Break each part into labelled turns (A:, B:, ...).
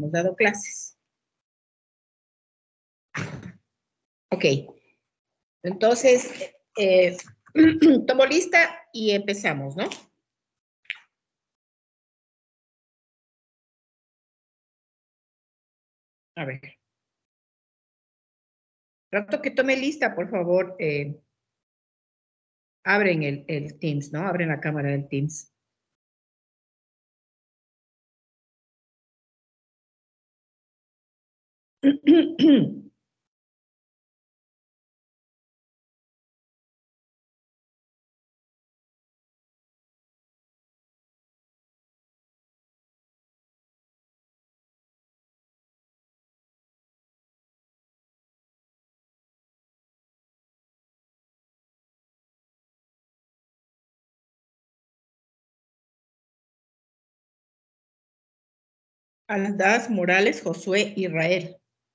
A: hemos dado clases. Ok. Entonces, tomo lista y empezamos, ¿no? A ver. Trato que tome lista, por favor. Abren el Teams, ¿no? Abren la cámara del Teams. Aldaz Morales, Josué Israel.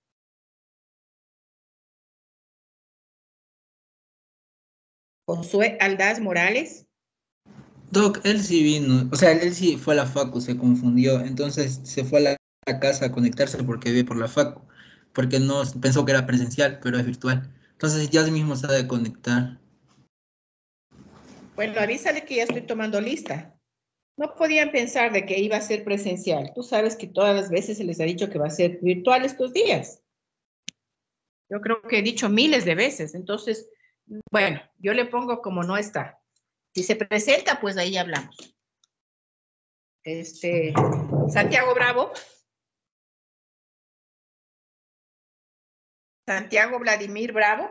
A: Josué Aldaz Morales.
B: Doc, él sí vino, o sea, él sí fue a la facu, se confundió, entonces se fue a la casa a conectarse porque vive por la facu, porque no pensó que era presencial, pero es virtual. Entonces ya mismo se ha de conectar.
A: Bueno, avísale que ya estoy tomando lista. No podían pensar de que iba a ser presencial. Tú sabes que todas las veces se les ha dicho que va a ser virtual estos días. Yo creo que he dicho miles de veces. Entonces, bueno, yo le pongo como no está. Si se presenta, pues ahí hablamos. Santiago Bravo. Santiago Vladimir Bravo.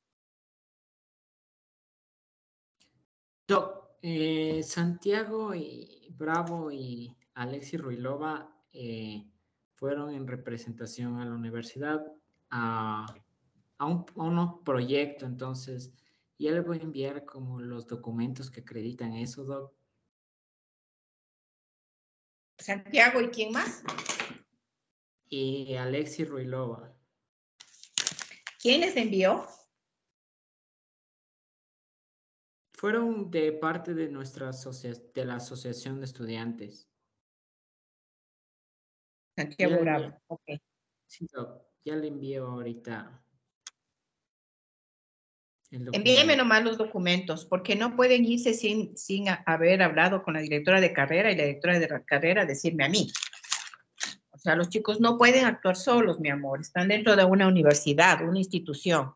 C: Doc, Santiago y Bravo y Alexis Ruilova fueron en representación a la universidad a un proyecto, entonces ya le voy a enviar como los documentos que acreditan eso, Doc.
A: Santiago, ¿y quién más?
C: Y Alexis Ruilova.
A: ¿Quién les envió?
C: Fueron de parte de de la asociación de estudiantes.
A: Santiago Bravo, ok.
C: Sí, Doc, ya le envío ahorita el documento.
A: Envíeme nomás los documentos, porque no pueden irse sin haber hablado con la directora de carrera y la directora de carrera decirme a mí. O sea, los chicos no pueden actuar solos, mi amor. Están dentro de una universidad, una institución.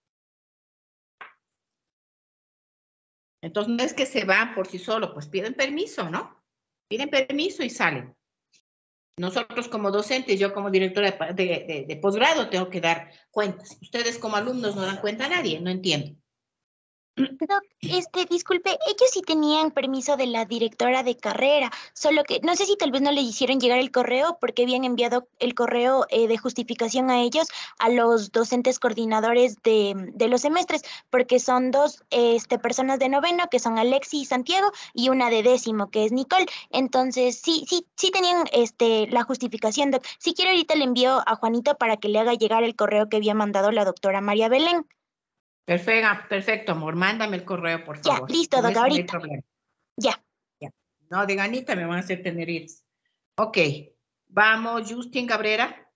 A: Entonces, no es que se van por sí solos, pues piden permiso, ¿no? Piden permiso y salen. Nosotros como docentes, yo como directora de posgrado, tengo que dar cuentas. Ustedes como alumnos no dan cuenta a nadie, no entiendo.
D: Doc, disculpe, ellos sí tenían permiso de la directora de carrera, solo que no sé si tal vez no le hicieron llegar el correo porque habían enviado el correo de justificación a ellos, a los docentes coordinadores de los semestres, porque son dos personas de noveno, que son Alexi y Santiago, y una de décimo, que es Nicole. Entonces, sí tenían la justificación, Doc. Si quiere, ahorita le envío a Juanito para que le haga llegar el correo que había mandado la doctora María Belén.
A: Perfecto, amor. Mándame el correo, por favor.
D: Ya, listo, Doc,
A: ahorita. No hay
D: ahorita.
A: problema.
D: Ya.
A: No, de ganita me van a hacer tener iris. Ok. Vamos, Justin Cabrera.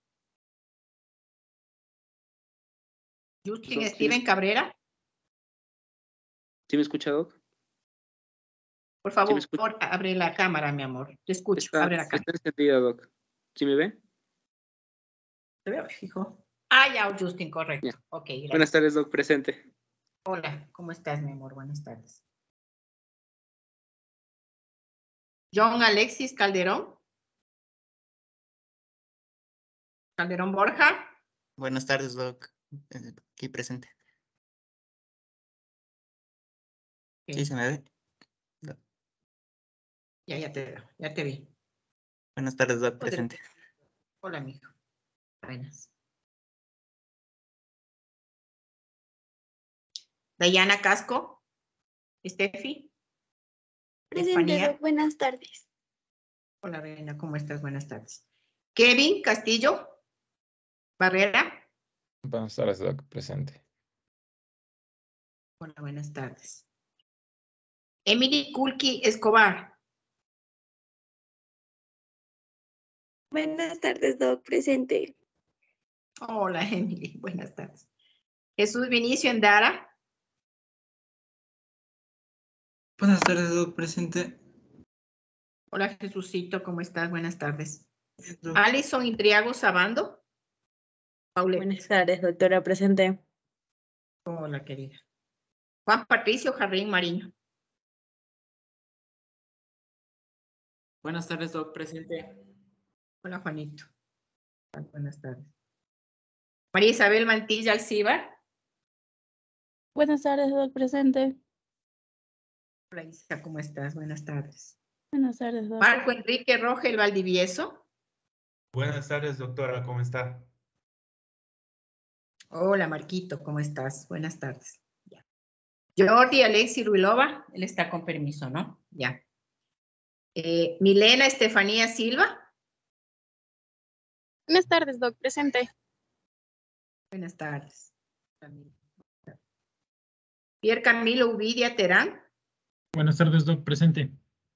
A: Justin Steven Cabrera.
E: ¿Sí me escucha, Doc?
A: Por favor, abre la cámara, mi amor. Te escucho. Abre la cámara.
E: Está encendido, Doc. ¿Sí me ve?
A: Te veo, hijo. Ya, Justin, correcto.
E: Ya.
A: Ok, gracias.
E: Buenas tardes, Doc, presente.
A: Hola, ¿cómo estás, mi amor? Buenas tardes. John Alexis Calderón. Calderón Borja.
F: Buenas tardes, Doc. Aquí presente. ¿Sí se me ve? No.
A: Ya te vi.
F: Buenas tardes, Doc, presente.
A: Hola, mijo. Buenas. Dayana Casco. Steffi.
G: Presente, Doc. Buenas tardes.
A: Hola, Reina, ¿cómo estás? Buenas tardes. Kevin Castillo. Barrera.
H: Buenas tardes, Doc, presente.
A: Hola, buenas tardes. Emily Kulki Escobar.
G: Buenas tardes, Doc, presente.
A: Hola, Emily, buenas tardes. Jesús Vinicio Endara.
B: Buenas tardes, Doc, presente.
A: Hola, Jesucito, ¿cómo estás? Buenas tardes.
B: Bien, Doc.
A: Alison Intriago Sabando. Paulette.
I: Buenas tardes, doctora, presente.
A: Hola, querida. Juan Patricio Jarrín Mariño.
C: Buenas tardes, Doc, presente.
A: Hola, Juanito. Buenas tardes. María Isabel Mantilla Alcíbar.
J: Buenas tardes, Doc, presente.
A: Hola, Isa, ¿cómo estás? Buenas tardes.
J: Buenas tardes, Doc.
A: Marco Enrique Rogel Valdivieso.
K: Buenas tardes, doctora, ¿cómo está?
A: Hola, Marquito, ¿cómo estás? Buenas tardes. Ya. Jordi Alexi Ruilova, él está con permiso, ¿no? Ya. Milena Estefanía Silva.
J: Buenas tardes, Doc, presente.
A: Buenas tardes. Pierre Camilo Uvidia Terán.
L: Buenas tardes, Doc, presente.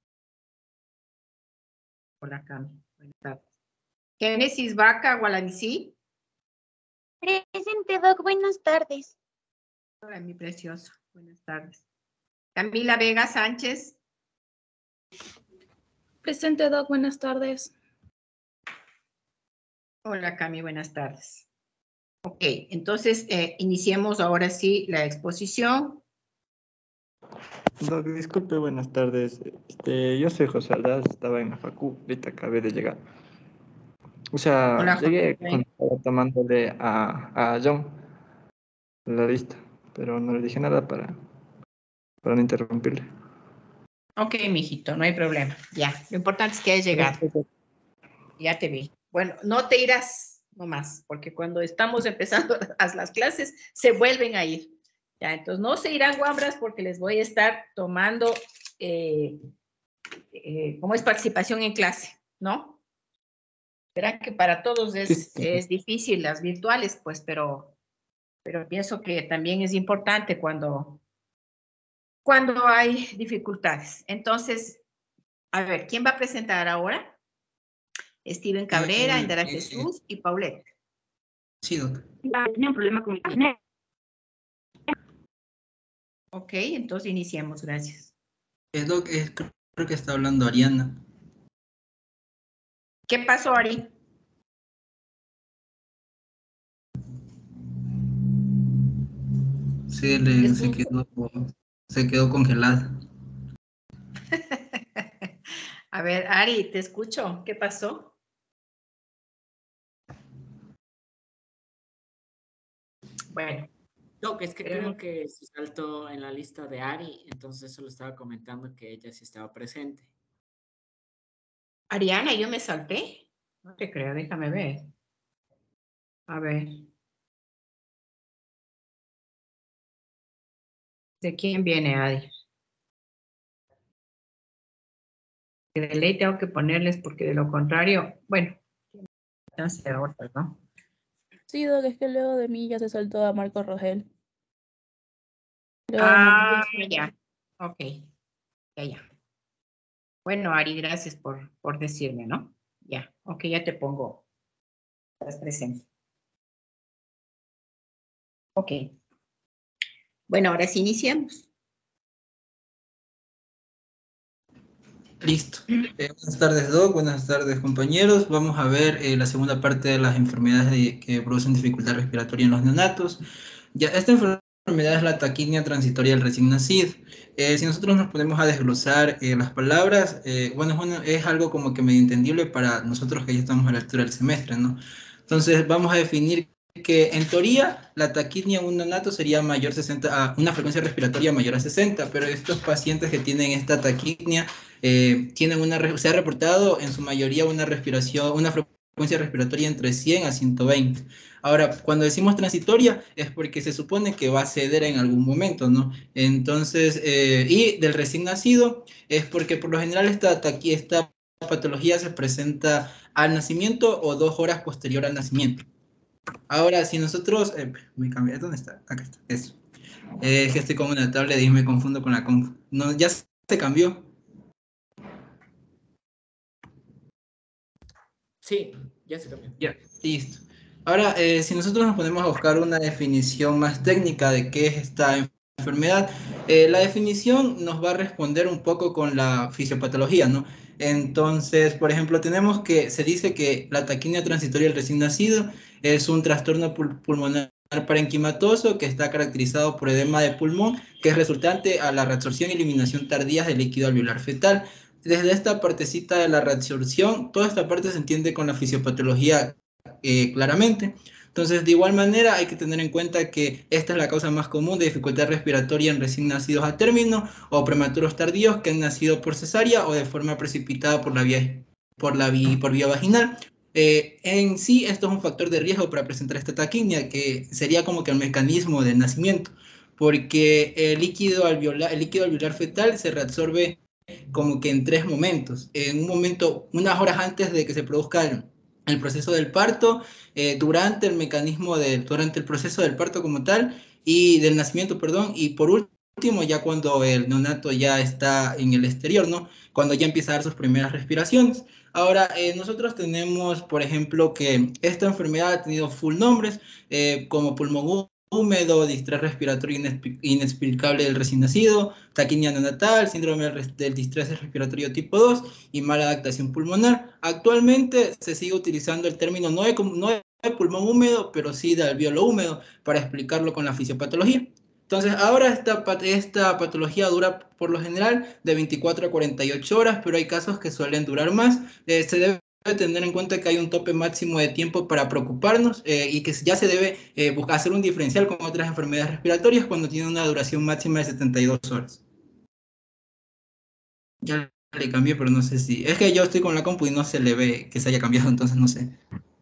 A: Hola, Cami. Buenas tardes. Génesis Vaca Gualadicí.
D: Presente, Doc, buenas tardes.
A: Hola, mi precioso. Buenas tardes. Camila Vega Sánchez.
J: Presente, Doc, buenas tardes.
A: Hola, Cami, buenas tardes. Ok, entonces iniciemos ahora sí la exposición.
M: Doc, disculpe, buenas tardes. Yo soy José Aldaz, estaba en la facu, ahorita acabé de llegar. O sea,
A: Hola,
M: llegué
A: José.
M: tomándole a John la lista, pero no le dije nada para no interrumpirle.
A: Ok, mijito, no hay problema. Ya, lo importante es que hayas llegado. Ya te vi. Bueno, no te irás nomás, porque cuando estamos empezando las clases, se vuelven a ir. Ya, entonces no se irán guambras porque les voy a estar tomando, como es participación en clase, ¿no? Verán que para todos es difícil las virtuales, pues, pero pienso que también es importante cuando hay dificultades. Entonces, a ver, ¿quién va a presentar ahora? Steven Cabrera, Endara Jesús y Paulette.
B: Sí, Doc.
J: Tenía un problema con mi internet.
A: Ok, entonces iniciemos, gracias.
B: Doc, creo que está hablando Ariana.
A: ¿Qué pasó, Ari?
B: Sí, se quedó congelada.
A: A ver, Ari, te escucho. ¿Qué pasó? Bueno.
C: Doc, es que creo que se saltó en la lista de Ari, entonces solo estaba comentando que ella sí estaba presente.
A: Ariana, yo me salté. No te creo, déjame ver. A ver. ¿De quién viene, Ari? De ley tengo que ponerles porque de lo contrario, bueno, chance de otras, ¿no?
J: Sí, Doc, es que luego de mí ya se saltó a Marco Rogel.
A: Ya. Ok. Ya. Bueno, Ari, gracias por decirme, ¿no? Ya. Ok, ya te pongo. Estás presente. Ok. Bueno, ahora sí iniciamos.
B: Listo. Buenas tardes, Doc. Buenas tardes, compañeros. Vamos a ver la segunda parte de las enfermedades que producen dificultad respiratoria en los neonatos. Ya, esta enfermedad es la taquinia transitoria del recién nacido. Si nosotros nos ponemos a desglosar las palabras, bueno, es algo como que medio entendible para nosotros que ya estamos a la altura del semestre, ¿no? Entonces, vamos a definir que en teoría la taquinia en un neonato sería mayor 60, una frecuencia respiratoria mayor a 60, pero estos pacientes que tienen esta taquinia se ha reportado en su mayoría una frecuencia respiratoria entre 100 a 120. Ahora, cuando decimos transitoria es porque se supone que va a ceder en algún momento, ¿no? Entonces, y del recién nacido es porque por lo general esta patología se presenta al nacimiento o 2 horas posterior al nacimiento. Ahora, si nosotros, me cambié, ¿dónde está? Acá está, eso. Que estoy con una tablet y me confundo con la compu. No, ya se cambió.
C: Sí, ya se cambió.
B: Ya, listo. Ahora, si nosotros nos ponemos a buscar una definición más técnica de qué es esta enfermedad, la definición nos va a responder un poco con la fisiopatología, ¿no? Entonces, por ejemplo, se dice que la taquinia transitoria del recién nacido es un trastorno pulmonar parenquimatoso que está caracterizado por edema de pulmón, que es resultante a la reabsorción y eliminación tardías del líquido alveolar fetal. Desde esta partecita de la reabsorción, toda esta parte se entiende con la fisiopatología claramente. Entonces, de igual manera, hay que tener en cuenta que esta es la causa más común de dificultad respiratoria en recién nacidos a término o prematuros tardíos que han nacido por cesárea o de forma precipitada por vía vaginal. En sí, esto es un factor de riesgo para presentar esta taquinia, que sería como que el mecanismo del nacimiento, porque el líquido alveolar fetal se reabsorbe como que en 3 momentos. En un momento, unas horas antes de que se produzca el proceso del parto, durante el proceso del parto como tal, y del nacimiento, perdón, y por último, ya cuando el neonato ya está en el exterior, ¿no? Cuando ya empieza a dar sus primeras respiraciones. Ahora, nosotros tenemos, por ejemplo, que esta enfermedad ha tenido full nombres, como pulmón húmedo, distrés respiratorio inexplicable del recién nacido, taquinia neonatal, síndrome del distrés respiratorio tipo 2 y mala adaptación pulmonar. Actualmente se sigue utilizando el término no de pulmón húmedo, pero sí de alveolo húmedo para explicarlo con la fisiopatología. Entonces, ahora esta patología dura por lo general de 24 a 48 horas, pero hay casos que suelen durar más. Se debe tener en cuenta que hay un tope máximo de tiempo para preocuparnos y que ya se debe hacer un diferencial con otras enfermedades respiratorias cuando tiene una duración máxima de 72 horas. Ya le cambié, pero no sé si... Es que yo estoy con la compu y no se le ve que se haya cambiado, entonces no sé.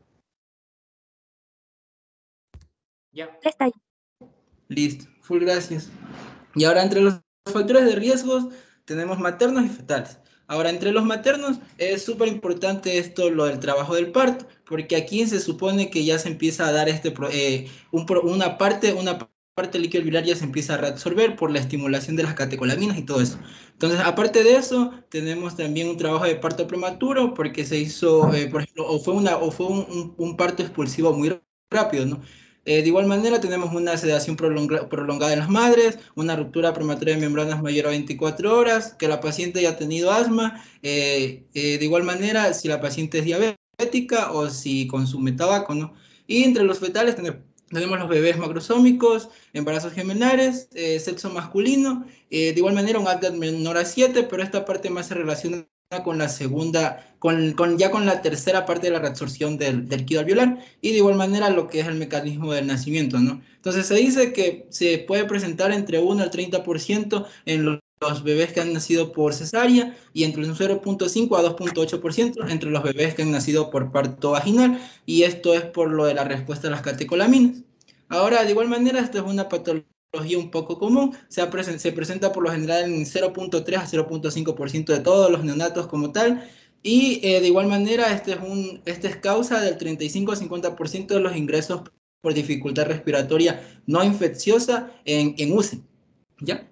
C: Ya.
D: Está ahí.
B: Listo, full gracias. Y ahora entre los factores de riesgos tenemos maternos y fetales. Ahora, entre los maternos es súper importante lo del trabajo del parto, porque aquí se supone que ya se empieza a dar una parte del líquido alveolar ya se empieza a reabsorber por la estimulación de las catecolaminas y todo eso. Entonces, aparte de eso, tenemos también un trabajo de parto prematuro, porque se hizo, por ejemplo, o fue un parto expulsivo muy rápido, ¿no? De igual manera, tenemos una sedación prolongada en las madres, una ruptura prematura de membranas mayor a 24 horas, que la paciente haya tenido asma. De igual manera, si la paciente es diabética o si consume tabaco, ¿no? Y entre los fetales tenemos los bebés macrosómicos, embarazos gemellares, sexo masculino. De igual manera, un ACDAT menor a 7, pero esta parte más se relaciona con la segunda, ya con la tercera parte de la reabsorción del líquido alveolar, y de igual manera lo que es el mecanismo del nacimiento, ¿no? Entonces se dice que se puede presentar entre 1 al 30% en los bebés que han nacido por cesárea y entre un 0.5 a 2.8% entre los bebés que han nacido por parto vaginal, y esto es por lo de la respuesta a las catecolaminas. Ahora, de igual manera, esta es una patología un poco común, se presenta por lo general en 0.3 a 0.5% de todos los neonatos como tal, y de igual manera este es causa del 35 a 50% de los ingresos por dificultad respiratoria no infecciosa en UCI. ¿Ya?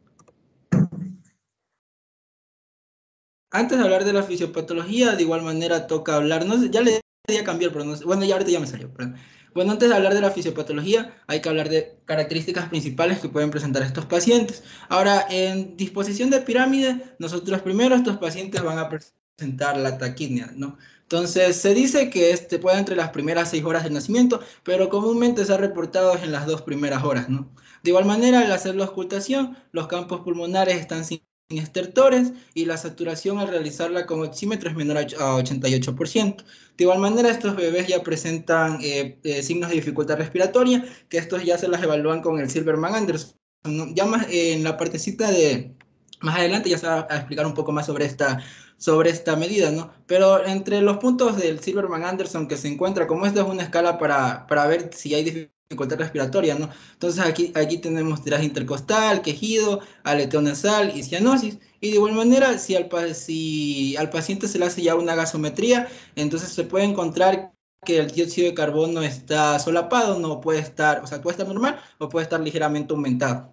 B: Antes de hablar de la fisiopatología, de igual manera toca hablar, no sé, ya le voy a cambiar, pero no sé, bueno, ya ahorita ya me salió, perdón. Bueno, antes de hablar de la fisiopatología, hay que hablar de características principales que pueden presentar estos pacientes. Ahora, en disposición de pirámide, nosotros primero estos pacientes van a presentar la taquinia, ¿no? Entonces, se dice que puede entre las primeras 6 horas del nacimiento, pero comúnmente se ha reportado en las 2 primeras horas, ¿no? De igual manera, al hacer la auscultación, los campos pulmonares están sin estertores y la saturación al realizarla con oxímetro es menor a 88%. De igual manera, estos bebés ya presentan signos de dificultad respiratoria, que estos ya se las evalúan con el Silverman-Anderson, ¿no? Ya más en la partecita de más adelante ya se va a explicar un poco más sobre esta medida, ¿no? Pero entre los puntos del Silverman-Anderson que se encuentra, como esta es una escala para ver si hay dificultad respiratoria, ¿no? Entonces aquí tenemos tiraje intercostal, quejido, aleteo nasal y cianosis. Y de igual manera, si al paciente se le hace ya una gasometría, entonces se puede encontrar que el dióxido de carbono está solapado, no puede estar, o sea, puede estar normal o puede estar ligeramente aumentado.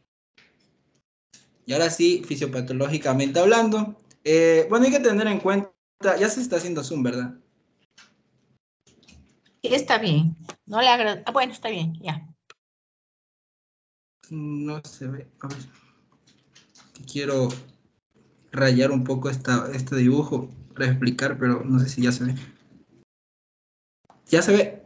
B: Y ahora sí, fisiopatológicamente hablando, bueno, hay que tener en cuenta, ya se está haciendo zoom, ¿verdad?
A: Está bien. No le agrada. Ah, bueno, está bien, ya.
B: No se ve. A ver. Quiero rayar un poco este dibujo para explicar, pero no sé si ya se ve. Ya se ve.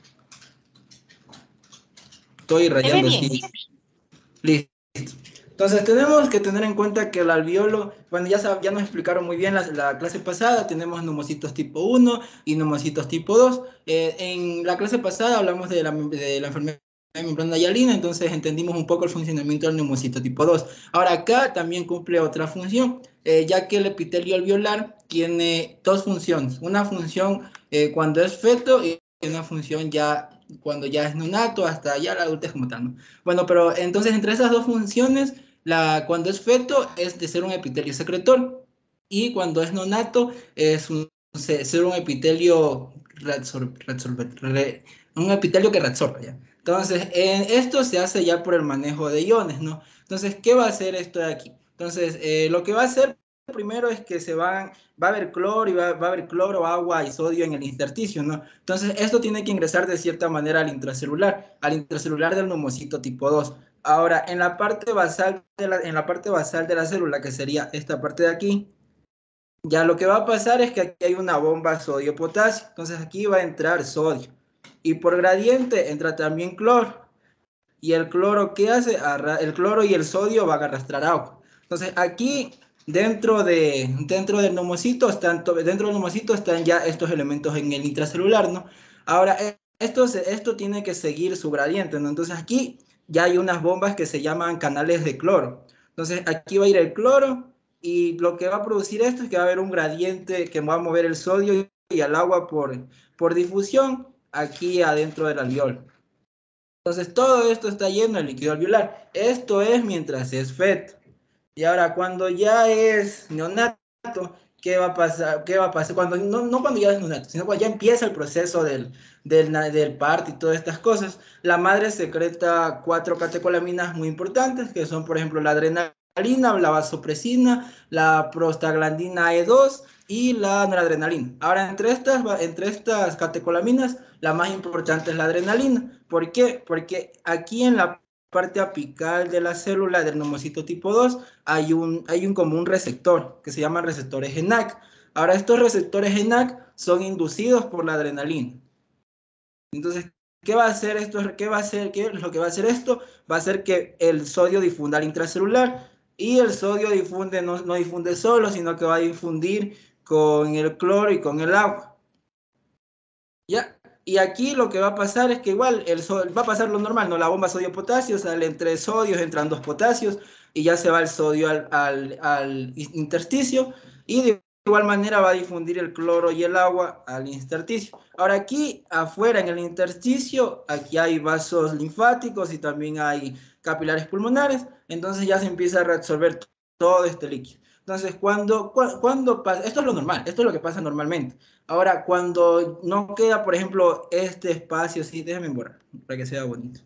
B: Estoy rayando
A: bien.
B: así. Listo. Entonces tenemos que tener en cuenta que el alveolo, bueno, ya nos explicaron muy bien la clase pasada, tenemos neumocitos tipo 1 y neumocitos tipo 2. En la clase pasada hablamos de la enfermedad de membrana hialina, entonces entendimos un poco el funcionamiento del neumocito tipo 2. Ahora acá también cumple otra función, ya que el epitelio alveolar tiene dos funciones. Una función cuando es feto y una función ya cuando ya es neonato, hasta ya la adultez como tal, ¿no? Bueno, pero entonces entre esas dos funciones, cuando es feto es de ser un epitelio secretor y cuando es neonato es ser un epitelio un epitelio que reabsorbe, ¿ya? Entonces, esto se hace ya por el manejo de iones, ¿no? Entonces, ¿qué va a hacer esto de aquí? Entonces, lo que va a hacer primero es que va a haber cloro y va a haber cloro, agua y sodio en el intersticio, ¿no? Entonces, esto tiene que ingresar de cierta manera al intracelular del neumocito tipo 2. Ahora, en la parte basal de la célula, que sería esta parte de aquí, ya lo que va a pasar es que aquí hay una bomba sodio-potasio. Entonces, aquí va a entrar sodio. Y por gradiente entra también cloro. Y el cloro, ¿qué hace? El cloro y el sodio van a arrastrar agua. Entonces, aquí dentro del neumocito están ya estos elementos en el intracelular, ¿no? Ahora, esto tiene que seguir su gradiente, ¿no? Entonces, aquí ya hay unas bombas que se llaman canales de cloro. Entonces, aquí va a ir el cloro y lo que va a producir esto es que va a haber un gradiente que va a mover el sodio y el agua por difusión aquí adentro del alveolo. Entonces, todo esto está lleno de líquido alveolar. Esto es mientras es feto. Y ahora, cuando ya es neonato, ¿qué va a pasar? Cuando, no cuando ya es neonato, sino cuando ya empieza el proceso del parto y todas estas cosas, la madre secreta 4 catecolaminas muy importantes, que son, por ejemplo, la adrenalina, la vasopresina, la prostaglandina E2 y la noradrenalina. Ahora, entre estas catecolaminas, la más importante es la adrenalina. ¿Por qué? Porque aquí en la parte apical de la célula del neumocito tipo 2 hay como un receptor que se llama receptores ENaC. Ahora, estos receptores ENaC son inducidos por la adrenalina. Entonces, ¿qué va a hacer esto? ¿Qué es lo que va a hacer esto? Va a hacer que el sodio difunda al intracelular y el sodio no difunde solo, sino que va a difundir con el cloro y con el agua. ¿Ya? Y aquí lo que va a pasar es que igual va a pasar lo normal, ¿no? La bomba sodio-potasio, salen 3 sodios, entran 2 potasios y ya se va el sodio al intersticio y de igual manera va a difundir el cloro y el agua al intersticio. Ahora aquí afuera en el intersticio, aquí hay vasos linfáticos y también hay capilares pulmonares, entonces ya se empieza a reabsorber todo este líquido. Entonces, cuando pasa, esto es lo normal, esto es lo que pasa normalmente. Ahora, cuando no queda, por ejemplo, este espacio, sí, déjenme borrar, para que sea bonito.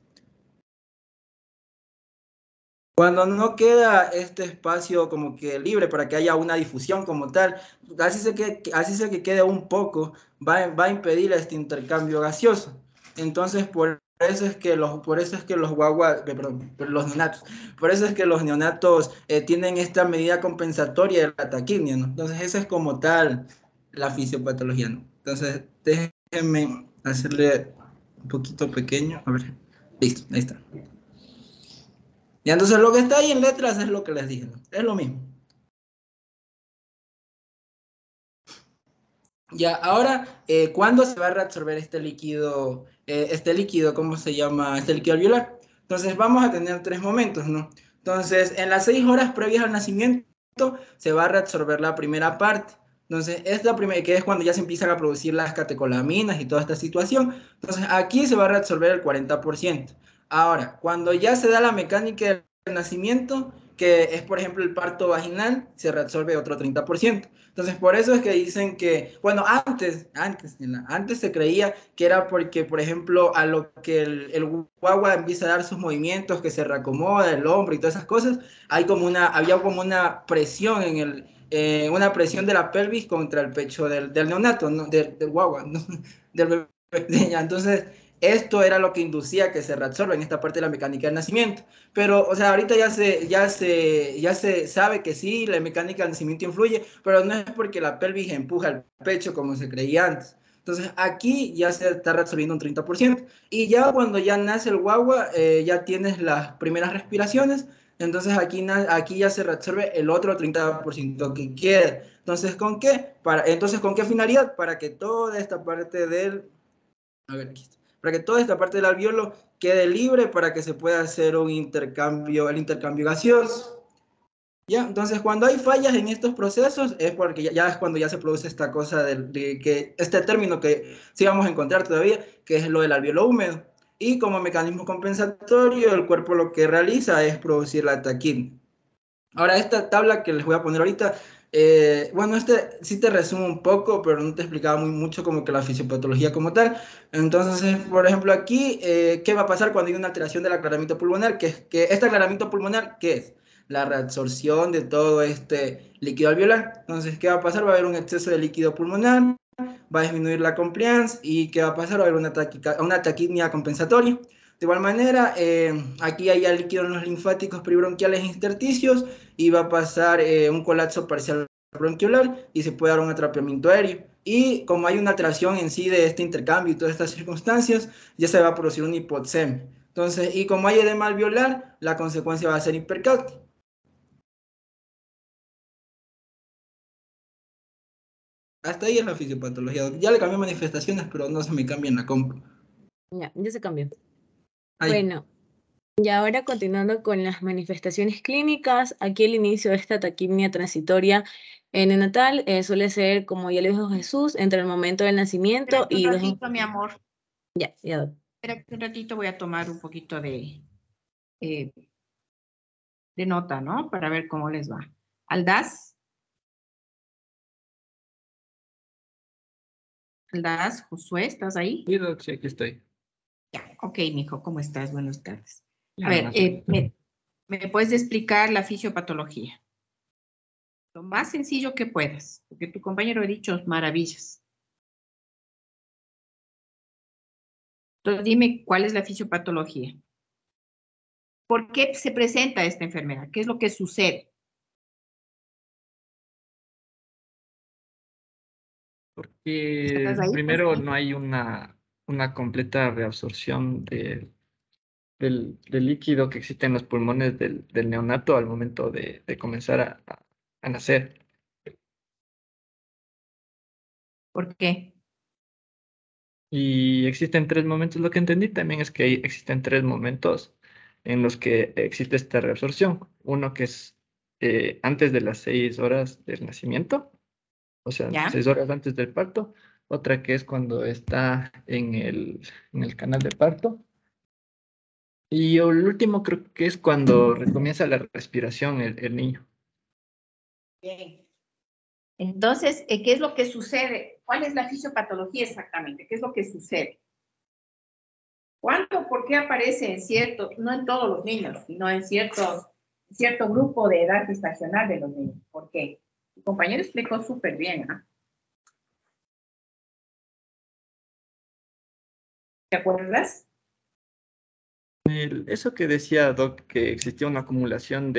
B: Cuando no queda este espacio como que libre para que haya una difusión como tal, así se que quede un poco, va a impedir este intercambio gaseoso. Entonces, por eso es que los neonatos, por eso es que los neonatos tienen esta medida compensatoria de la taquimia, ¿no? Entonces, esa es como tal la fisiopatología, ¿no? Entonces, déjenme hacerle un poquito pequeño, a ver, listo, ahí está. Y entonces lo que está ahí en letras es lo que les dije, ¿no? Es lo mismo. Ya, ahora, ¿cuándo se va a reabsorber este líquido, ¿cómo se llama? Este líquido alveolar. Entonces vamos a tener 3 momentos, ¿no? Entonces, en las 6 horas previas al nacimiento se va a reabsorber la primera parte. Entonces, que es cuando ya se empiezan a producir las catecolaminas y toda esta situación. Entonces, aquí se va a reabsorber el 40%. Ahora, cuando ya se da la mecánica del nacimiento, que es, por ejemplo, el parto vaginal, se reabsorbe otro 30%. Entonces, por eso es que dicen que, bueno, antes se creía que era porque, por ejemplo, a lo que el guagua empieza a dar sus movimientos, que se reacomoda el hombro y todas esas cosas, había como una presión una presión de la pelvis contra el pecho del neonato, ¿no? del guagua, ¿no? Del Entonces, esto era lo que inducía que se reabsorba en esta parte de la mecánica del nacimiento. Pero, o sea, ahorita ya se sabe que sí, la mecánica del nacimiento influye, pero no es porque la pelvis empuja el pecho como se creía antes. Entonces, aquí ya se está reabsorbiendo un 30%. Y ya cuando ya nace el guagua, ya tienes las primeras respiraciones. Entonces, aquí ya se reabsorbe el otro 30% que queda. Entonces, ¿con qué finalidad? Para que toda esta parte a ver, aquí está. Para que toda esta parte del alveolo quede libre para que se pueda hacer el intercambio gaseoso. ¿Ya? Entonces, cuando hay fallas en estos procesos, es porque ya es cuando ya se produce esta cosa que este término que sí vamos a encontrar todavía, que es lo del alveolo húmedo. Y como mecanismo compensatorio, el cuerpo lo que realiza es producir la taquina. Ahora, esta tabla que les voy a poner ahorita, bueno, sí te resumo un poco, pero no te explicaba mucho como que la fisiopatología como tal. Entonces, por ejemplo, aquí, ¿qué va a pasar cuando hay una alteración del aclaramiento pulmonar? Que este aclaramiento pulmonar, ¿qué es? La reabsorción de todo este líquido alveolar. Entonces, ¿qué va a pasar? Va a haber un exceso de líquido pulmonar, va a disminuir la compliance y ¿qué va a pasar? Va a haber una taquipnia compensatoria. De igual manera, aquí hay líquido en los linfáticos peribronquiales e intersticios y va a pasar un colapso parcial bronquiolar y se puede dar un atrapamiento aéreo. Y como hay una alteración en sí de este intercambio y todas estas circunstancias, ya se va a producir un hipoxemia. Entonces, y como hay edema alveolar, la consecuencia va a ser hipercapnia. Hasta ahí es la fisiopatología. Ya le cambié manifestaciones, pero no se me cambia en la compu.
I: Ya se cambió.
B: Ahí.
I: Bueno, y ahora continuando con las manifestaciones clínicas, aquí el inicio de esta taquipnia transitoria neonatal suele ser, como ya le dijo Jesús, entre el momento del nacimiento
A: Espera
I: y...
A: un ratito, mi amor.
I: Ya.
A: Espera un ratito, voy a tomar un poquito de nota, ¿no? Para ver cómo les va. Aldaz. Aldaz, Josué, ¿estás ahí?
H: Sí, Doc, sí, aquí estoy.
A: Ya, ok, mijo, ¿cómo estás? Buenas tardes. A
H: Ya,
A: ver,
H: buenas
A: ¿me puedes explicar la fisiopatología? Lo más sencillo que puedas, porque tu compañero ha dicho maravillas. Entonces, dime cuál es la fisiopatología. ¿Por qué se presenta esta enfermedad? ¿Qué es lo que sucede?
H: Porque
A: ¿Estás ahí,
H: primero
A: Josué?
H: no hay una completa reabsorción del líquido que existe en los pulmones del neonato al momento de comenzar a nacer.
A: ¿Por qué?
H: Y existen tres momentos. Lo que entendí también es que existen tres momentos en los que existe esta reabsorción. Uno que es antes de las 6 horas del nacimiento, o sea,
A: ¿Ya?
H: 6 horas antes del parto. Otra que es cuando está en el canal de parto. Y el último creo que es cuando comienza la respiración el niño.
A: Bien. Entonces, ¿qué es lo que sucede? ¿Cuál es la fisiopatología exactamente? ¿Qué es lo que sucede? ¿Cuánto? ¿Por qué aparece en cierto, no en todos los niños, sino en cierto grupo de edad gestacional de los niños? ¿Por qué? Tu compañero explicó súper bien, ¿ah? ¿Te acuerdas?
H: Eso que decía Doc, que existía una acumulación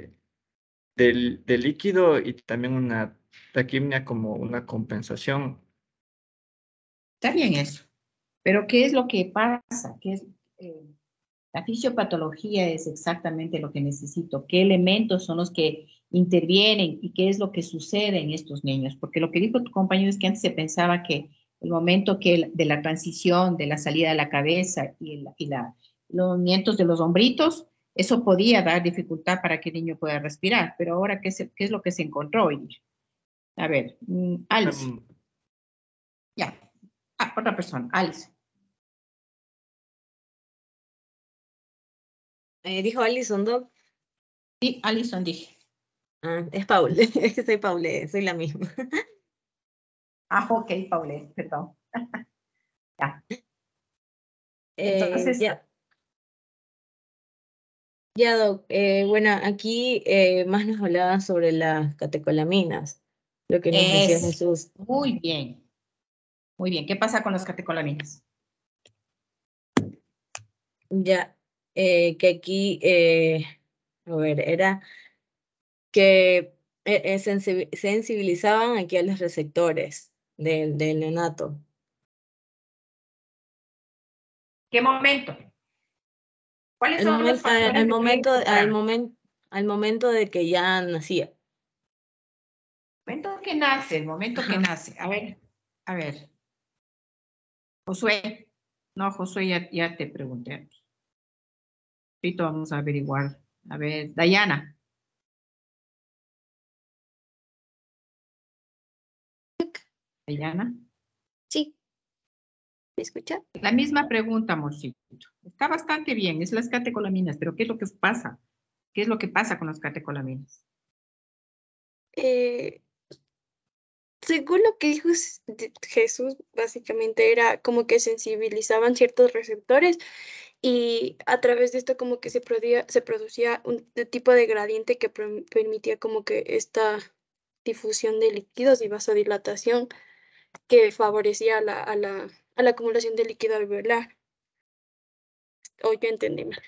H: de líquido y también una taquimia como una compensación.
A: Está bien eso. Pero ¿qué es lo que pasa? Eh, la fisiopatología es exactamente lo que necesito. ¿Qué elementos son los que intervienen y qué es lo que sucede en estos niños? Porque lo que dijo tu compañero es que antes se pensaba que el momento de la transición, de la salida de la cabeza los movimientos de los hombritos, eso podía dar dificultad para que el niño pueda respirar. Pero ahora, ¿qué es lo que se encontró hoy día? A ver, Alice. Ya. Ah, otra persona, Alice.
I: Dijo Alison, Doc.
A: Sí, Alison dije.
I: Ah, es Paul, es que soy Paule, soy la misma.
A: Ah, ok, Paulette, perdón. Ya. Entonces,
I: Ya. Ya, Doc. Bueno, aquí más nos hablaban sobre las catecolaminas, lo que nos decía
A: es
I: Jesús.
A: muy bien. Muy bien, ¿qué pasa con las catecolaminas?
I: Ya, que aquí, a ver, era que sensibilizaban aquí a los receptores del neonato.
A: ¿Qué momento? ¿Cuáles
I: Al
A: son los factores de riesgo?
I: al momento de que ya nacía.
A: El momento que nace, el momento que nace. A ver. Josué. No, Josué, ya te pregunté. Ahorita vamos a averiguar. A ver, Dayana. Dayana.
G: Sí. ¿Me escucha?
A: La misma pregunta, amorcito. Está bastante bien, es las catecolaminas, pero ¿qué es lo que pasa? ¿Qué es lo que pasa con las catecolaminas?
G: Según lo que dijo Jesús, básicamente era como que sensibilizaban ciertos receptores y a través de esto como que se producía un tipo de gradiente que permitía como que esta difusión de líquidos y vasodilatación que favorecía a la acumulación de líquido alveolar. O yo entendí mal.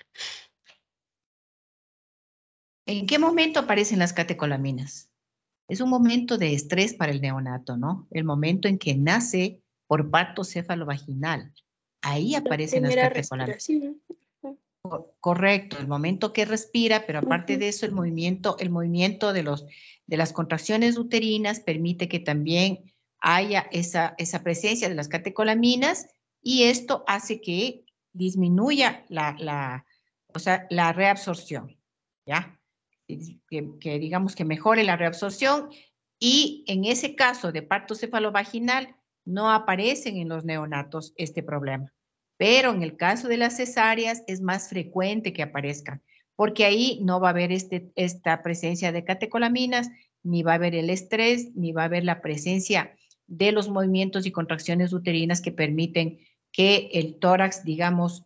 A: ¿En qué momento aparecen las catecolaminas? Es un momento de estrés para el neonato, ¿no? El momento en que nace por parto céfalo-vaginal. Ahí aparecen las
G: Primera
A: catecolaminas.
G: respiración.
A: Correcto, el momento que respira, pero aparte de eso, el movimiento de las contracciones uterinas permite que también haya esa presencia de las catecolaminas y esto hace que disminuya la reabsorción, ¿ya? Que digamos que mejore la reabsorción y en ese caso de parto cefalovaginal no aparecen en los neonatos este problema. Pero en el caso de las cesáreas es más frecuente que aparezcan, porque ahí no va a haber esta presencia de catecolaminas, ni va a haber el estrés, ni va a haber la presencia de los movimientos y contracciones uterinas que permiten que el tórax, digamos,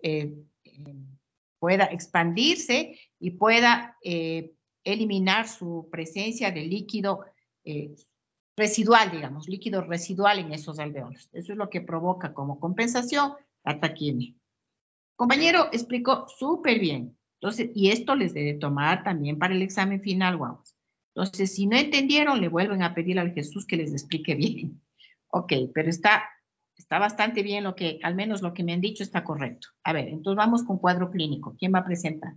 A: pueda expandirse y pueda eliminar su presencia de líquido residual, digamos, líquido residual en esos alveolos. Eso es lo que provoca como compensación la taquimia. Compañero explicó súper bien. Entonces, y esto les debe tomar también para el examen final, vamos. Entonces, si no entendieron, le vuelven a pedir al Jesús que les explique bien. Ok, pero está bastante bien al menos lo que me han dicho está correcto. A ver, entonces vamos con cuadro clínico. ¿Quién va a presentar?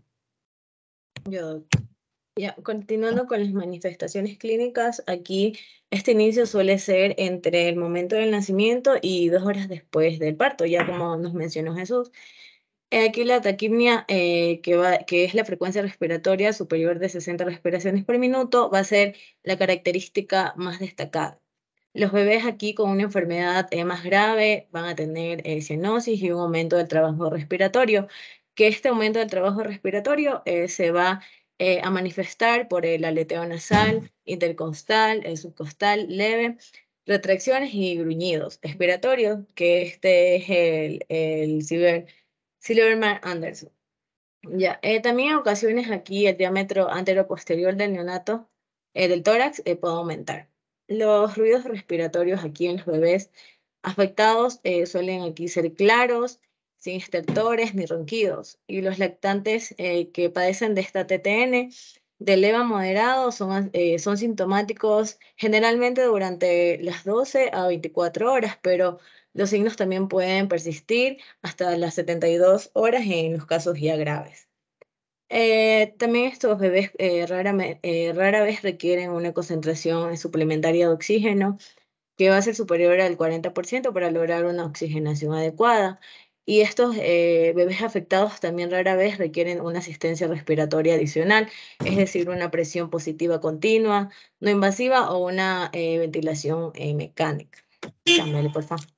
I: Yo. Ya, continuando con las manifestaciones clínicas, aquí este inicio suele ser entre el momento del nacimiento y 2 horas después del parto, ya como nos mencionó Jesús. Aquí la taquimia, que es la frecuencia respiratoria superior de 60 respiraciones por minuto, va a ser la característica más destacada. Los bebés aquí con una enfermedad más grave van a tener cianosis y un aumento del trabajo respiratorio, que este aumento del trabajo respiratorio se va a manifestar por el aleteo nasal, intercostal, el subcostal leve, retracciones y gruñidos expiratorios, que este es el Silverman-Anderson. Ya, también en ocasiones aquí el diámetro antero-posterior del neonato, del tórax, puede aumentar. Los ruidos respiratorios aquí en los bebés afectados suelen aquí ser claros, sin estertores ni ronquidos. Y los lactantes que padecen de esta TTN de leve a moderado son sintomáticos generalmente durante las 12 a 24 horas, pero los signos también pueden persistir hasta las 72 horas en los casos ya graves. También estos bebés rara vez requieren una concentración suplementaria de oxígeno que va a ser superior al 40% para lograr una oxigenación adecuada. Y estos bebés afectados también rara vez requieren una asistencia respiratoria adicional, es decir, una presión positiva continua, no invasiva o una ventilación mecánica. Cámbiale, por favor.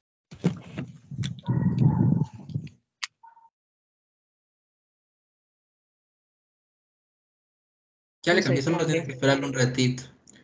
B: Ya le cambié, solo tienes que esperar un ratito.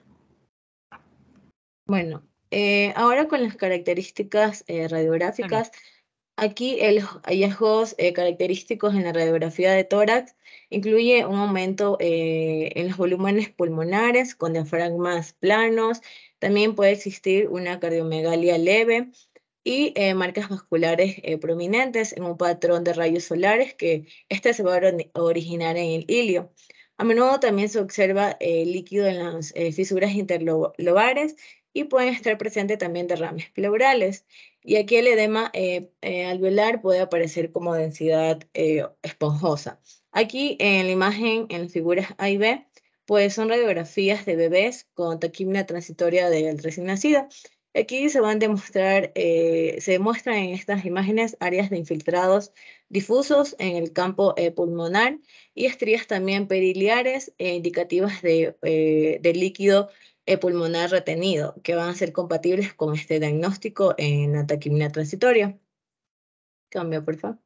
I: Bueno, ahora con las características radiográficas, aquí los hallazgos característicos en la radiografía de tórax incluye un aumento en los volúmenes pulmonares con diafragmas planos, también puede existir una cardiomegalia leve, y marcas vasculares prominentes en un patrón de rayos solares que este se va a originar en el ilio. A menudo también se observa líquido en las fisuras interlobares y pueden estar presentes también derrames pleurales. Y aquí el edema alveolar puede aparecer como densidad esponjosa. Aquí en la imagen, en las figuras A y B, pues son radiografías de bebés con taquimia transitoria del recién nacido. Aquí se van a demostrar, se demuestran en estas imágenes áreas de infiltrados difusos en el campo pulmonar y estrías también periliares indicativas de líquido pulmonar retenido, que van a ser compatibles con este diagnóstico en la taquimia transitoria. Cambio, por favor.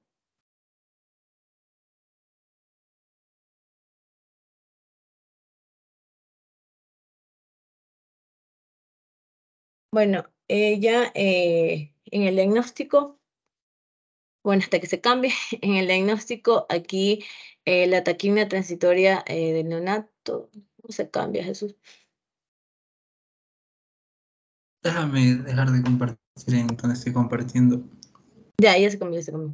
I: Bueno, ya en el diagnóstico, bueno, hasta que se cambie, en el diagnóstico aquí la taquimia transitoria del neonato, ¿cómo se cambia, Jesús?
B: Déjame dejar de compartir en donde estoy compartiendo.
I: Ya se cambió, ya se cambió.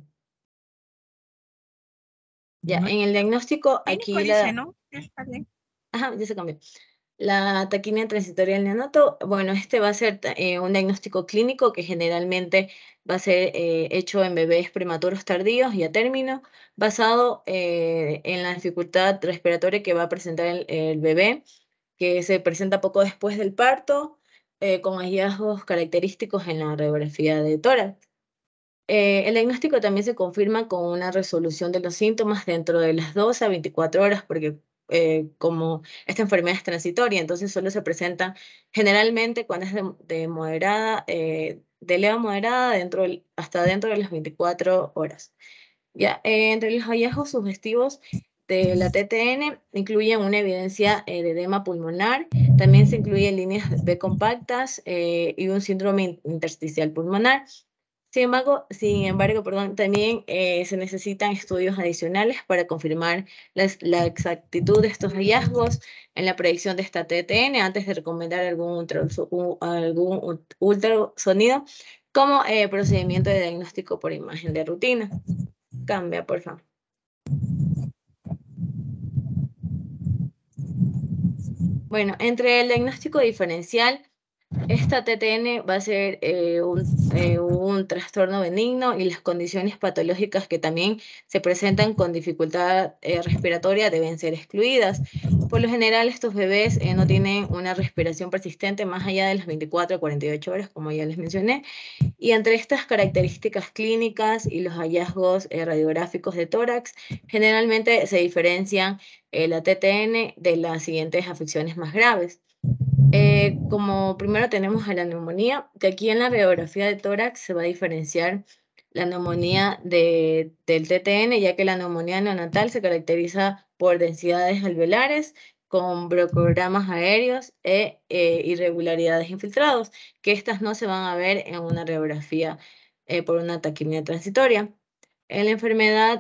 I: Ya, en el diagnóstico aquí
A: dice, ¿no? Está bien.
I: Ajá, ya se cambió. La taquimia transitoria del neonato, bueno, este va a ser un diagnóstico clínico que generalmente va a ser hecho en bebés prematuros tardíos y a término, basado en la dificultad respiratoria que va a presentar el bebé, que se presenta poco después del parto, con hallazgos característicos en la radiografía de tórax. El diagnóstico también se confirma con una resolución de los síntomas dentro de las 12 a 24 horas, porque como esta enfermedad es transitoria, entonces solo se presenta generalmente cuando es de moderada, de leve a moderada, hasta dentro de las 24 horas. Ya, entre los hallazgos sugestivos de la TTN incluyen una evidencia de edema pulmonar, también se incluyen líneas B compactas y un síndrome intersticial pulmonar. Sin embargo, perdón, también se necesitan estudios adicionales para confirmar la exactitud de estos hallazgos en la predicción de esta TTN antes de recomendar algún ultrasonido como procedimiento de diagnóstico por imagen de rutina. Cambia, por favor. Bueno, entre el diagnóstico diferencial, esta TTN va a ser un trastorno benigno y las condiciones patológicas que también se presentan con dificultad respiratoria deben ser excluidas. Por lo general, estos bebés no tienen una respiración persistente más allá de las 24 a 48 horas, como ya les mencioné. Y entre estas características clínicas y los hallazgos radiográficos de tórax, generalmente se diferencian la TTN de las siguientes afecciones más graves. Como primero tenemos a la neumonía, que aquí en la radiografía de tórax se va a diferenciar la neumonía del TTN, ya que la neumonía neonatal se caracteriza por densidades alveolares, con bronciogramas aéreos e irregularidades infiltrados, que estas no se van a ver en una radiografía por una taquimia transitoria. En la enfermedad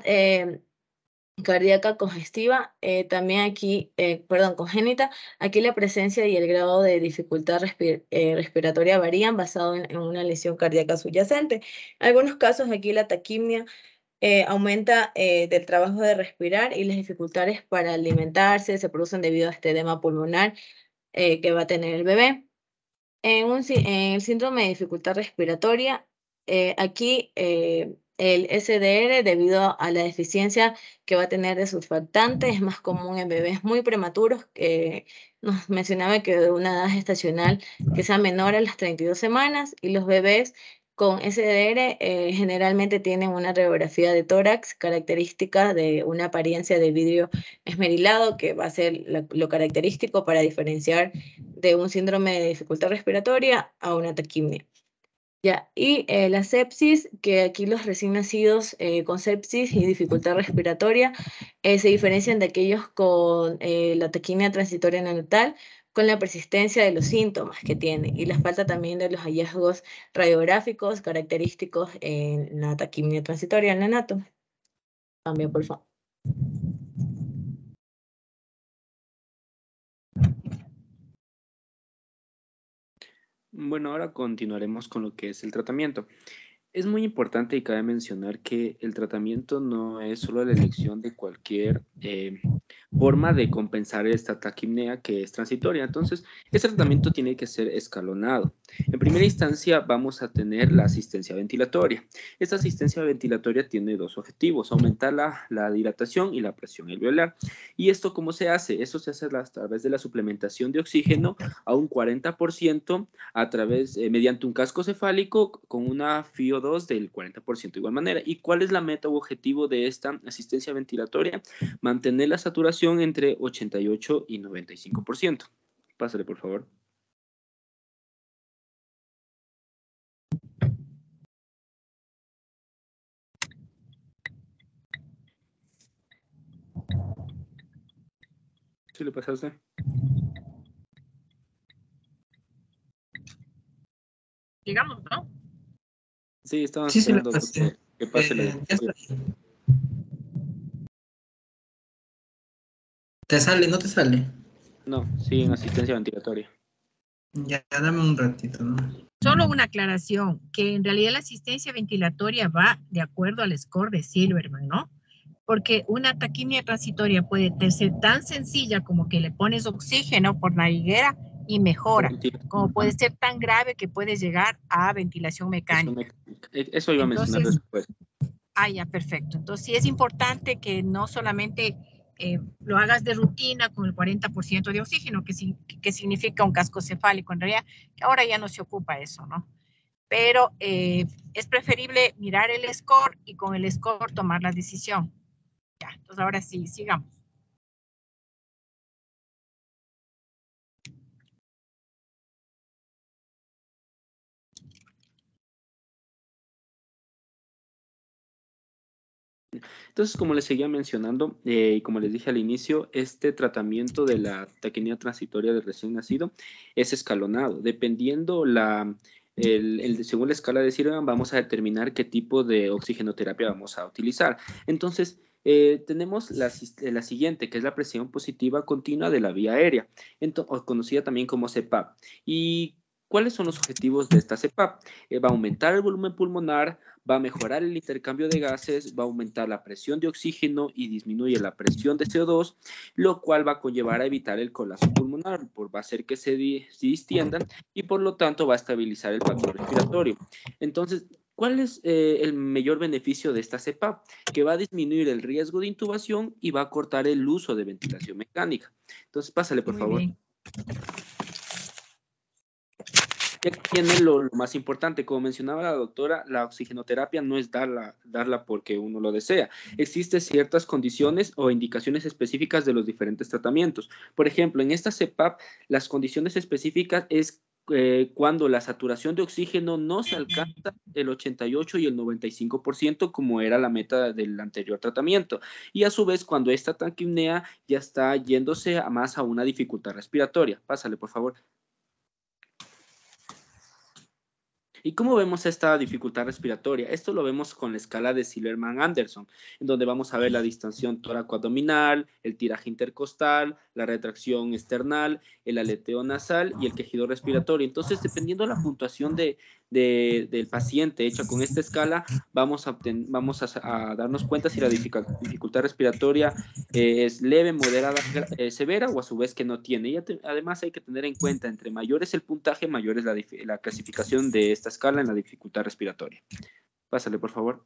I: cardíaca congestiva, también aquí, congénita, aquí la presencia y el grado de dificultad respiratoria varían basado en una lesión cardíaca subyacente. En algunos casos aquí la taquimia aumenta del trabajo de respirar y las dificultades para alimentarse se producen debido a este edema pulmonar que va a tener el bebé. En el síndrome de dificultad respiratoria, aquí el SDR, debido a la deficiencia que va a tener de surfactante, es más común en bebés muy prematuros, que nos mencionaba que de una edad gestacional que sea menor a las 32 semanas, y los bebés con SDR generalmente tienen una radiografía de tórax característica de una apariencia de vidrio esmerilado, que va a ser lo característico para diferenciar de un síndrome de dificultad respiratoria a una taquimia. Ya, y la sepsis, que aquí los recién nacidos con sepsis y dificultad respiratoria se diferencian de aquellos con la taquimia transitoria neonatal, con la persistencia de los síntomas que tiene y la falta también de los hallazgos radiográficos característicos en la taquimia transitoria neonato. Cambia, por favor.
E: Bueno, ahora continuaremos con lo que es el tratamiento. Es muy importante y cabe mencionar que el tratamiento no es solo la elección de cualquier forma de compensar esta taquipnea que es transitoria. Entonces, este tratamiento tiene que ser escalonado. En primera instancia, vamos a tener la asistencia ventilatoria. Esta asistencia ventilatoria tiene dos objetivos: aumentar la dilatación y la presión alveolar. ¿Y esto cómo se hace? Esto se hace a través de la suplementación de oxígeno a un 40% a través, mediante un casco cefálico con una FiO2 del 40% de igual manera. ¿Y cuál es la meta u objetivo de esta asistencia ventilatoria? Mantener la saturación entre 88 y 95%. Pásale, por favor. ¿Sí le pasaste?
A: Digamos, ¿no?
E: Sí, estaban
B: Sí, se lo
E: esperando
B: pasé.
E: que pase la
B: Ya está
E: diapositiva.
B: ahí. ¿Te sale? ¿No te sale?
E: No, sí, en asistencia ventilatoria.
B: Ya, dame un ratito, ¿no?
A: Solo una aclaración, que en realidad la asistencia ventilatoria va de acuerdo al score de Silverman, ¿no? Porque una taquimia transitoria puede ser tan sencilla como que le pones oxígeno por nariguera y mejora, como puede ser tan grave que puedes llegar a ventilación mecánica.
E: Eso iba a mencionar
A: Entonces,
E: después.
A: ya, perfecto. Entonces, sí es importante que no solamente lo hagas de rutina con el 40% de oxígeno, que significa un casco cefálico, en realidad, que ahora ya no se ocupa eso, ¿no? Pero es preferible mirar el score y con el score tomar la decisión. Ya, entonces ahora sí, sigamos.
E: Entonces, como les seguía mencionando, y como les dije al inicio, este tratamiento de la taquipnea transitoria del recién nacido es escalonado. Dependiendo según la escala de Silverman, vamos a determinar qué tipo de oxigenoterapia vamos a utilizar. Entonces, tenemos la siguiente, que es la presión positiva continua de la vía aérea, o conocida también como CPAP. ¿Y cuáles son los objetivos de esta CPAP? Va a aumentar el volumen pulmonar, va a mejorar el intercambio de gases, va a aumentar la presión de oxígeno y disminuye la presión de CO2, lo cual va a conllevar a evitar el colapso pulmonar, va a hacer que se distiendan y por lo tanto va a estabilizar el patrón respiratorio. Entonces, ¿cuál es el mayor beneficio de esta CPAP? Que va a disminuir el riesgo de intubación y va a cortar el uso de ventilación mecánica. Entonces, pásale, por favor.
A: Bien.
E: Y aquí viene lo más importante, como mencionaba la doctora, la oxigenoterapia no es darla porque uno lo desea. Existen ciertas condiciones o indicaciones específicas de los diferentes tratamientos. Por ejemplo, en esta CPAP, las condiciones específicas es cuando la saturación de oxígeno no se alcanza el 88 y el 95% como era la meta del anterior tratamiento. Y a su vez, cuando esta taquipnea ya está yéndose más a una dificultad respiratoria. Pásale, por favor. ¿Y cómo vemos esta dificultad respiratoria? Esto lo vemos con la escala de Silverman-Anderson, en donde vamos a ver la distensión tóraco-abdominal, el tiraje intercostal, la retracción external, el aleteo nasal y el quejido respiratorio. Entonces, dependiendo de la puntuación del paciente hecha con esta escala, vamos a darnos cuenta si la dificultad respiratoria es leve, moderada, severa o a su vez que no tiene. Y además hay que tener en cuenta, entre mayor es el puntaje, mayor es la clasificación de esta escala en la dificultad respiratoria. Pásale, por favor.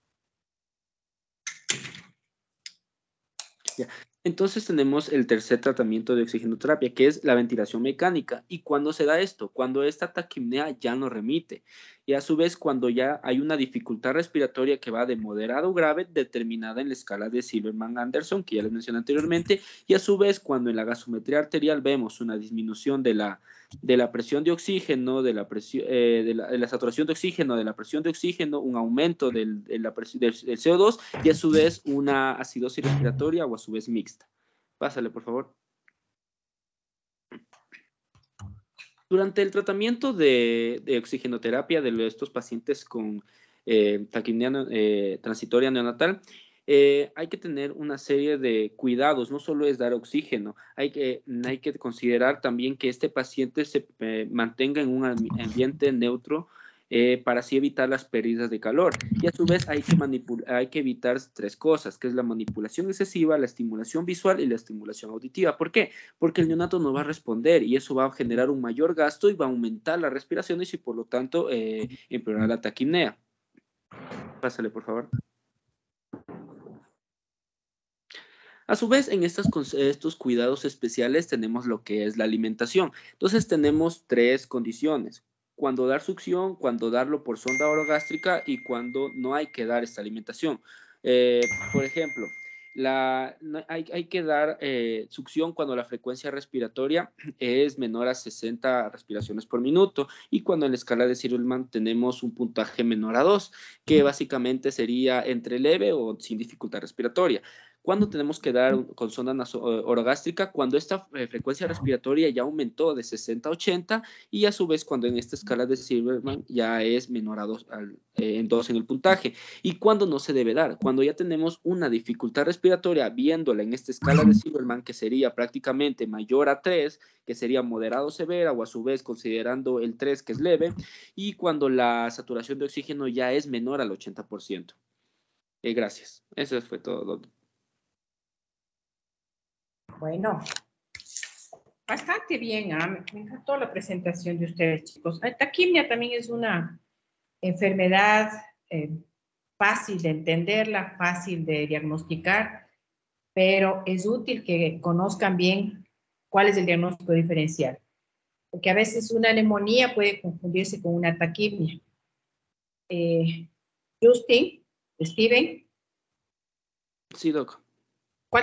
E: Ya. Entonces tenemos el tercer tratamiento de oxigenoterapia, que es la ventilación mecánica. ¿Y cuándo se da esto? Cuando esta taquipnea ya no remite. Y a su vez, cuando ya hay una dificultad respiratoria que va de moderado o grave, determinada en la escala de Silverman-Anderson, que ya les mencioné anteriormente. Y a su vez, cuando en la gasometría arterial vemos una disminución de la presión de oxígeno, de la saturación de oxígeno, de la presión de oxígeno, un aumento del CO2 y a su vez una acidosis respiratoria o a su vez mixta. Pásale, por favor. Durante el tratamiento de oxigenoterapia de estos pacientes con taquipnea transitoria neonatal, hay que tener una serie de cuidados, no solo es dar oxígeno, hay que considerar también que este paciente se mantenga en un ambiente neutro para así evitar las pérdidas de calor. Y a su vez hay que evitar tres cosas, que es la manipulación excesiva, la estimulación visual y la estimulación auditiva. ¿Por qué? Porque el neonato no va a responder y eso va a generar un mayor gasto y va a aumentar las respiraciones y por lo tanto empeorar la taquipnea. Pásale, por favor. A su vez, en estos cuidados especiales tenemos lo que es la alimentación. Entonces tenemos tres condiciones: cuando dar succión, cuando darlo por sonda orogástrica y cuando no hay que dar esta alimentación. Por ejemplo, hay que dar succión cuando la frecuencia respiratoria es menor a 60 respiraciones por minuto y cuando en la escala de Sirelman tenemos un puntaje menor a 2, que básicamente sería entre leve o sin dificultad respiratoria. ¿Cuándo tenemos que dar con sonda orogástrica? Cuando esta frecuencia respiratoria ya aumentó de 60 a 80 y a su vez cuando en esta escala de Silverman ya es menor a 2 en el puntaje. ¿Y cuándo no se debe dar? Cuando ya tenemos una dificultad respiratoria viéndola en esta escala de Silverman, que sería prácticamente mayor a 3, que sería moderado severa, o a su vez considerando el 3 que es leve, y cuando la saturación de oxígeno ya es menor al 80%. Gracias. Eso fue todo, doctor.
A: Bueno, bastante bien. Me encantó la presentación de ustedes, chicos. La taquipnea también es una enfermedad fácil de entenderla, fácil de diagnosticar, pero es útil que conozcan bien cuál es el diagnóstico diferencial, porque a veces una neumonía puede confundirse con una taquipnea. Justin, Steven.
E: Sí, doc.
A: ¿Cuál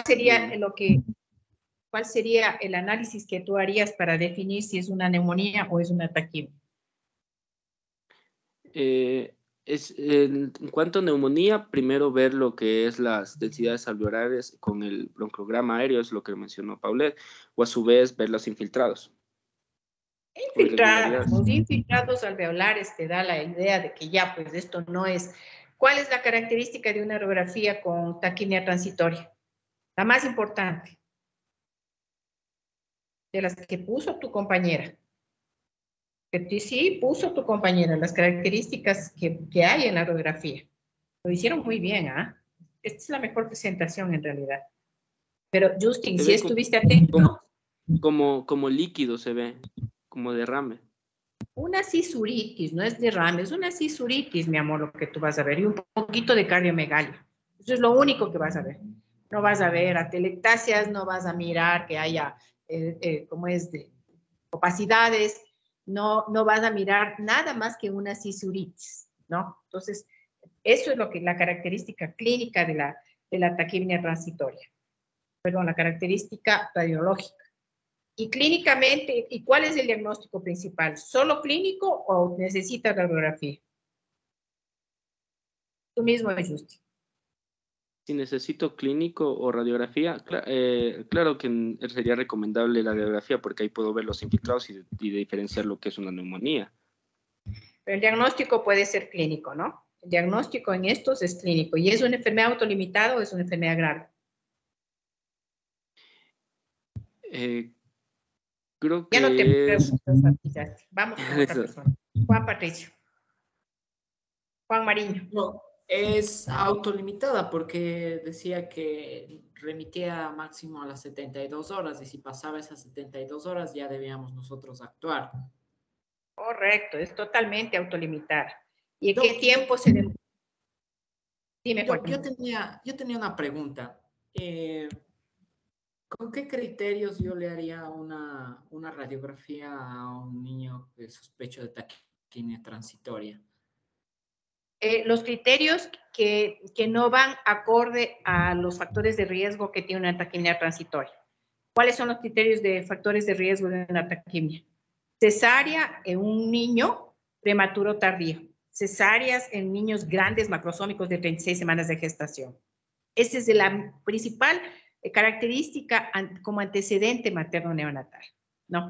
A: sería el análisis que tú harías para definir si es una neumonía o es una taquipnea?
E: En cuanto a neumonía, primero ver lo que es las densidades alveolares con el broncograma aéreo, es lo que mencionó Paulette, o a su vez ver los infiltrados.
A: Los infiltrados alveolares te da la idea de que ya, pues esto no es. ¿Cuál es la característica de una radiografía con taquipnea transitoria? La más importante. De las que puso tu compañera. Que sí puso tu compañera, las características que hay en la radiografía. Lo hicieron muy bien, ¿ah? Esta es la mejor presentación en realidad. Pero Justin, si estuviste atento.
E: Como líquido se ve, como derrame.
A: Una cisuritis, no es derrame, es una cisuritis, mi amor, lo que tú vas a ver. Y un poquito de cardiomegalia. Eso es lo único que vas a ver. No vas a ver atelectasias, no vas a mirar que haya, como es de opacidades, no vas a mirar nada más que una cisuritis, ¿no? Entonces, eso es lo que la característica clínica de la taquipnea transitoria. Perdón, la característica radiológica. Y clínicamente, ¿y cuál es el diagnóstico principal? ¿Solo clínico o necesita radiografía? Tú mismo, Justin.
E: Si necesito clínico o radiografía, claro que sería recomendable la radiografía porque ahí puedo ver los infiltrados y diferenciar lo que es una neumonía.
A: Pero el diagnóstico puede ser clínico, ¿no? El diagnóstico en estos es clínico. ¿Y es una enfermedad autolimitada o es una enfermedad grave?
E: Creo que
A: ya no te preguntas, vamos con otra persona. Juan Patricio. Juan Mariño.
C: No, es autolimitada porque decía que remitía máximo a las 72 horas y si pasaba esas 72 horas ya debíamos nosotros actuar.
A: Correcto, es totalmente autolimitada. ¿Y en qué tiempo se demora? Dime, Juan.
C: Yo tenía una pregunta. ¿Con qué criterios yo le haría una radiografía a un niño que sospecho de taquipnea transitoria?
A: Los criterios que no van acorde a los factores de riesgo que tiene una taquipnea transitoria. ¿Cuáles son los criterios de factores de riesgo de una taquipnea? Cesárea en un niño prematuro tardío. Cesáreas en niños grandes macrosómicos de 36 semanas de gestación. Esa es la principal característica como antecedente materno-neonatal, ¿no?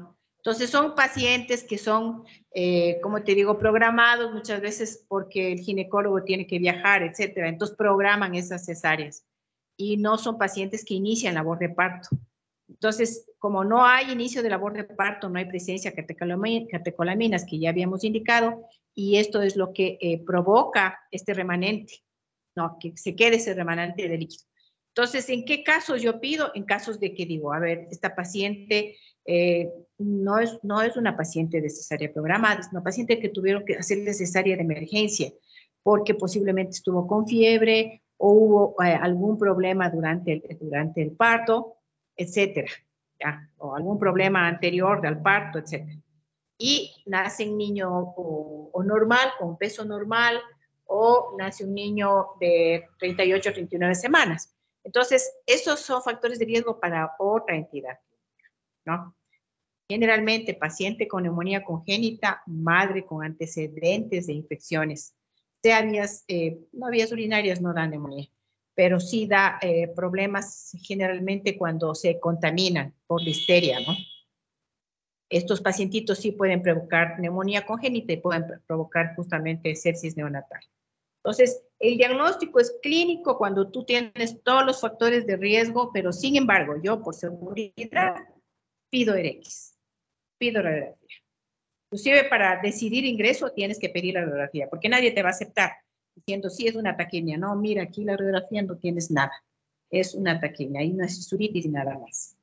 A: Entonces son pacientes que son, como te digo, programados muchas veces porque el ginecólogo tiene que viajar, etcétera. Entonces programan esas cesáreas y no son pacientes que inician labor de parto. Entonces, como no hay inicio de labor de parto, no hay presencia de catecolaminas que ya habíamos indicado, y esto es lo que provoca este remanente, ¿no? Que se quede ese remanente de líquido. Entonces, ¿en qué casos yo pido? En casos de que digo, a ver, esta paciente no es una paciente de cesárea programada, es una paciente que tuvieron que hacerle cesárea de emergencia porque posiblemente estuvo con fiebre o hubo algún problema durante el parto, etcétera, ¿ya? O algún problema anterior al parto, etcétera. Y nace un niño o normal, con peso normal, o nace un niño de 38 o 39 semanas. Entonces, esos son factores de riesgo para otra entidad, ¿no? Generalmente, paciente con neumonía congénita, madre con antecedentes de infecciones. No vías urinarias no dan neumonía, pero sí da problemas generalmente cuando se contaminan por listeria, ¿no? Estos pacientitos sí pueden provocar neumonía congénita y pueden provocar justamente sepsis neonatal. Entonces, el diagnóstico es clínico cuando tú tienes todos los factores de riesgo, pero sin embargo, yo por seguridad pido RX, pido radiografía. Inclusive para decidir ingreso tienes que pedir la radiografía, porque nadie te va a aceptar diciendo, sí, es una taquimia. No, mira, aquí la radiografía no tienes nada. Es una taquimia, hay una cisuritis y nada más.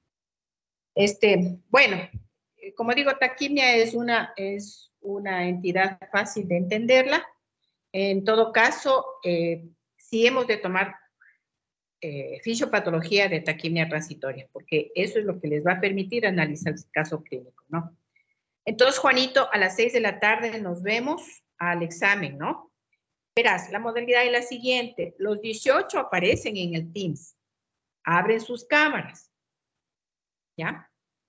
A: Bueno, como digo, taquimia es una entidad fácil de entenderla. En todo caso, sí hemos de tomar fisiopatología de taquimia transitoria, porque eso es lo que les va a permitir analizar el caso clínico, ¿no? Entonces, Juanito, a las 6 de la tarde nos vemos al examen, ¿no? Verás, la modalidad es la siguiente. Los 18 aparecen en el Teams. Abren sus cámaras. ¿Ya?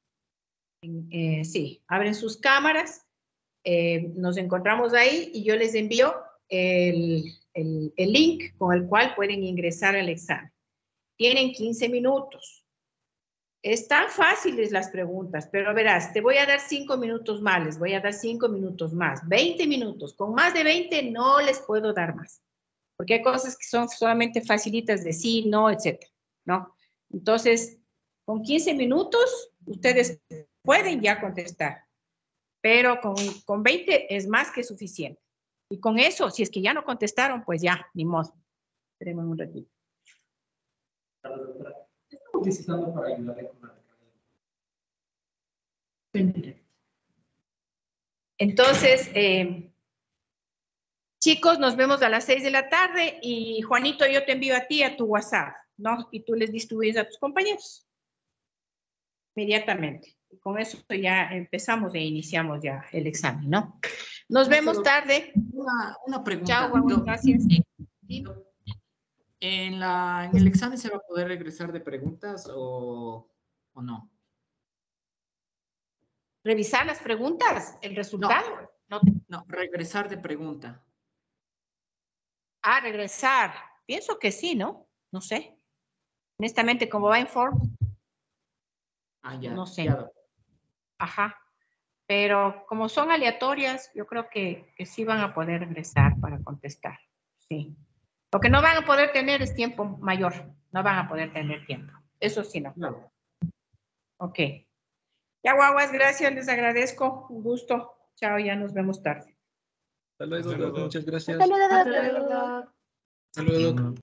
A: Sí, abren sus cámaras. Nos encontramos ahí y yo les envío el link con el cual pueden ingresar al examen. Tienen 15 minutos. Están fáciles las preguntas, pero verás, te voy a dar 5 minutos más, les voy a dar 5 minutos más, 20 minutos. Con más de 20 no les puedo dar más, porque hay cosas que son solamente facilitas de sí, no, etcétera, ¿no? Entonces, con 15 minutos ustedes pueden ya contestar, pero con 20 es más que suficiente. Y con eso, si es que ya no contestaron, pues ya, ni modo. Esperemos un ratito.
N: Estamos visitando para ayudarle con la...
A: Entonces, chicos, nos vemos a las 6 de la tarde y Juanito, yo te envío a ti a tu WhatsApp, ¿no? Y tú les distribuyes a tus compañeros. Inmediatamente. Y con eso ya empezamos e iniciamos ya el examen, ¿no? Nos vemos tarde.
C: Una pregunta.
A: Chao, gracias.
C: ¿En el examen se va a poder regresar de preguntas o no?
A: ¿Revisar las preguntas? ¿El resultado?
C: No, regresar de pregunta.
A: Ah, regresar. Pienso que sí, ¿no? No sé. Honestamente, como va en form.
C: Ah, ya.
A: No sé.
C: Ya.
A: Ajá. Pero como son aleatorias, yo creo que sí van a poder regresar para contestar. Sí. Lo que no van a poder tener es tiempo mayor. No van a poder tener tiempo. Eso sí, no.
C: No.
A: Ok. Ya, guaguas, gracias. Les agradezco. Un gusto. Chao, ya nos vemos tarde.
M: Hasta luego, muchas gracias.
D: Hasta luego.
B: Hasta luego.